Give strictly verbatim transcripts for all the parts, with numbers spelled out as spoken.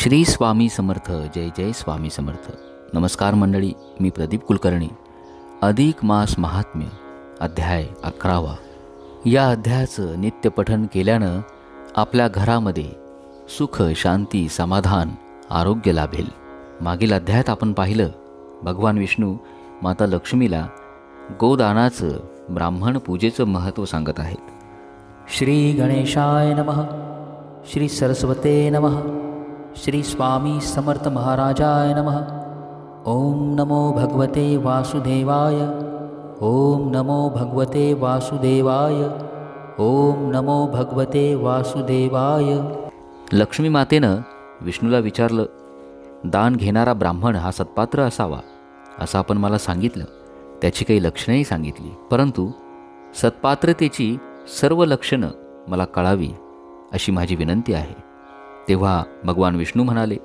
श्री स्वामी समर्थ. जय जय स्वामी समर्थ. नमस्कार मंडळी, मी प्रदीप कुलकर्णी. अधिक मास महात्म्य अध्याय अकरावा. या अध्यायाचं नित्यपठन केल्यानं आपल्या घरामध्ये सुख, शांती, समाधान, आरोग्य लाभेल. मागील अध्यायात आपण पाहिलं भगवान विष्णू माता लक्ष्मीला गोदानाचं, ब्राह्मण पूजेचं महत्त्व सांगत आहेत. श्री गणेशाय नमः. श्री सरस्वते नमः. श्री स्वामी समर्थ महाराजाय नमः. ओम नमो भगवते वासुदेवाय. ओम नमो भगवते वासुदेवाय. ओम नमो भगवते वासुदेवाय. लक्ष्मी मातेनं विष्णूला विचारलं, दान घेणारा ब्राह्मण हा सत्पात्र असावा असं आपण मला सांगितलं. त्याची काही लक्षणंही सांगितली, परंतु सत्पात्रतेची सर्व लक्षणं मला कळावी अशी माझी विनंती आहे. तेव्हा भगवान विष्णू म्हणाले,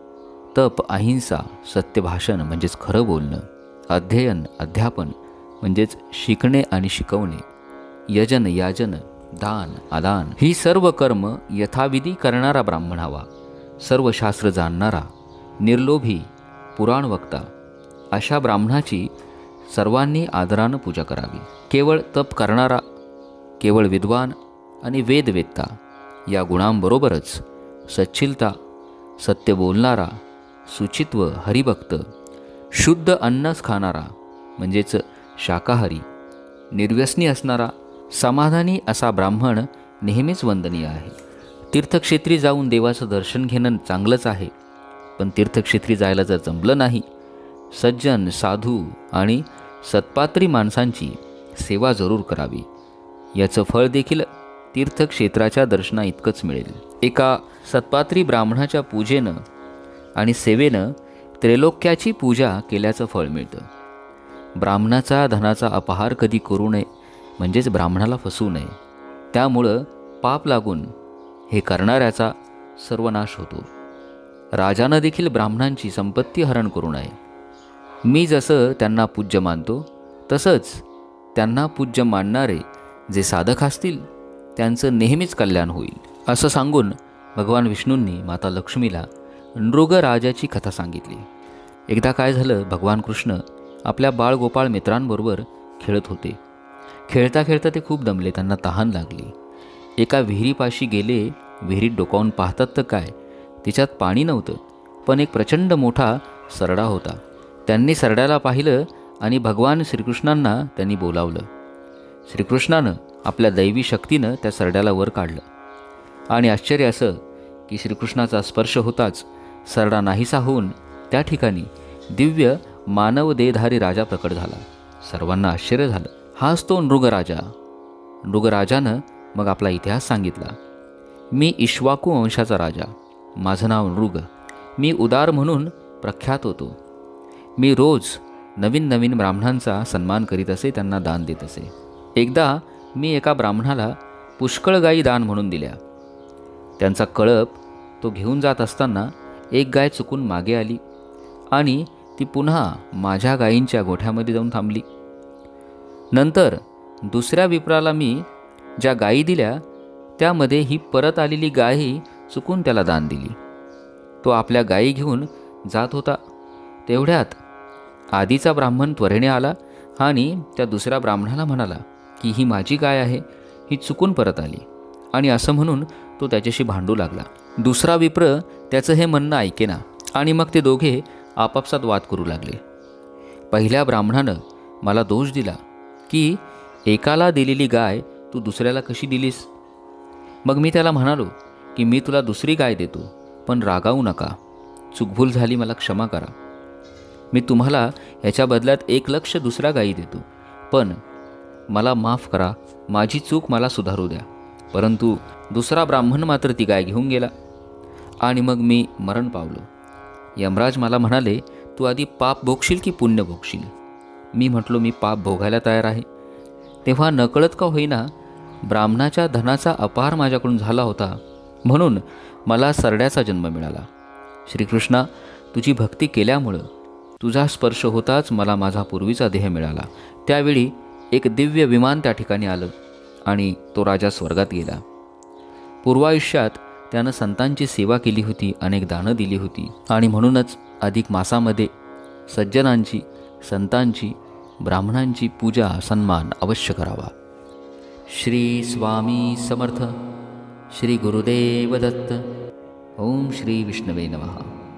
तप, अहिंसा, सत्यभाषण म्हणजेच खरं बोलणं, अध्ययन, अध्यापन म्हणजेच शिकणे आणि शिकवणे, यजन, याजन, दान, आदान ही सर्व कर्म यथाविधी करणारा ब्राह्मण हवा. सर्व शास्त्र जाणणारा, निर्लोभी, पुराण वक्ता अशा ब्राह्मणाची सर्वांनी आदरानं पूजा करावी. केवळ तप करणारा, केवळ विद्वान आणि वेदवेत्ता या गुणांबरोबरच सच्चिलता, सत्य बोलणारा, सुचित्व, हरिभक्त, शुद्ध अन्नच खाणारा म्हणजेच शाकाहारी, निर्व्यसनी असणारा, समाधानी असा ब्राह्मण नेहमीच वंदनीय आहे. तीर्थक्षेत्री जाऊन देवाचं दर्शन घेणं चांगलंच आहे, पण तीर्थक्षेत्री जायला जर जमलं नाही, सज्जन, साधू आणि सत्पात्री माणसांची सेवा जरूर करावी. याचं फळ देखील तीर्थक्षेत्राच्या दर्शना इतकंच मिळेल. एका सत्पात्री ब्राह्मणाच्या पूजेनं आणि सेवेनं त्रैलोक्याची पूजा केल्याचं फळ मिळतं. ब्राह्मणाचा धनाचा अपहार कधी करू नये, म्हणजेच ब्राह्मणाला फसवू नये. त्यामुळं पाप लागून हे करणाऱ्याचा सर्वनाश होतो. राजानं देखील ब्राह्मणांची संपत्ती हरण करू नये. मी जसं त्यांना पूज्य मानतो, तसंच त्यांना पूज्य मानणारे जे साधक असतील त्यांचं नेहमीच कल्याण होईल असं सांगून भगवान विष्णूंनी माता लक्ष्मीला नृगराजाची कथा सांगितली. एकदा काय झालं, भगवान कृष्ण आपल्या बाळगोपाळ मित्रांबरोबर खेळत होते. खेळता खेळता ते खूप दमले, त्यांना तहान लागली. एका विहिरीपाशी गेले. विहिरीत डोकावून पाहतात तर काय, तिच्यात पाणी नव्हतं, पण एक प्रचंड मोठा सरडा होता. त्यांनी सरड्याला पाहिलं आणि भगवान श्रीकृष्णांना त्यांनी बोलावलं. श्रीकृष्णानं आपल्या दैवी शक्तीनं त्या सरड्याला वर काढलं आणि आश्चर्य असं की श्रीकृष्णाचा स्पर्श होताच सरडा नाहीसा होऊन त्या ठिकाणी दिव्य मानव देहधारी राजा प्रकट झाला. सर्वांना आश्चर्य झालं. हाच तो नृगराजा. नृगराजानं मग आपला इतिहास सांगितला. मी इक्ष्वाकू वंशाचा राजा, माझं नाव नृग. मी उदार म्हणून प्रख्यात होतो. मी रोज नवीन नवीन ब्राह्मणांचा सन्मान करीत असे, त्यांना दान देत असे. एकदा मी एका ब्राह्मणाला पुष्कळ गायी दान म्हणून दिल्या. त्यांचा कळप तो घेऊन जात असताना एक गाय चुकून मागे आली आणि ती पुन्हा माझ्या गायींच्या गोठ्यामध्ये जाऊन थांबली. नंतर दुसऱ्या विप्राला मी ज्या गायी दिल्या त्यामध्ये ही परत आलेली गायही चुकून त्याला दान दिली. तो आपल्या गायी घेऊन जात होता. तेवढ्यात आधीचा ब्राह्मण त्वरेने आला आणि त्या दुसऱ्या ब्राह्मणाला म्हणाला की ही माझी गाय आहे, ही चुकून परत आली, आणि असं म्हणून तो त्याच्याशी भांडू लागला. दुसरा विप्र त्याचं हे म्हणणं ऐकेना आणि मग ते दोघे आपापसात वाद करू लागले. पहिल्या ब्राह्मणानं मला दोष दिला की एकाला दिलेली गाय तू दुसऱ्याला कशी दिलीस. मग मी त्याला म्हणालो की मी तुला दुसरी गाय देतो, पण रागावू नका, चूकभूल झाली, मला क्षमा करा. मी तुम्हाला याच्या बदल्यात एक लक्ष दुसऱ्या गायी देतो, पण मला माफ करा, माझी चूक मला सुधारू द्या. परंतु दुसरा ब्राह्मण मात्र ती गाय घेऊन गेला आणि मग मी मरण पावलो. यमराज मला म्हणाले, तू आधी पाप भोगशील की पुण्य भोगशील. मी म्हटलो, मी पाप भोगायला तयार आहे. तेव्हा नकळत का होईना ब्राह्मणाच्या धनाचा अपहार माझ्याकडून झाला होता, म्हणून मला सरड्याचा जन्म मिळाला. श्रीकृष्णा, तुझी भक्ती केल्यामुळं तुझा स्पर्श होताच मला माझा पूर्वीचा देह मिळाला. त्यावेळी एक दिव्य विमान त्या ठिकाणी आलं आणि तो राजा स्वर्गात गेला. पूर्वायुष्यात त्यानं संतांची सेवा केली होती, अनेक दानं दिली होती आणि म्हणूनच अधिक मासामध्ये सज्जनांची, संतांची, ब्राह्मणांची पूजा सन्मान अवश्य करावा. श्री स्वामी समर्थ. श्री गुरुदेव दत्त. ओम श्री विष्णवे नमः.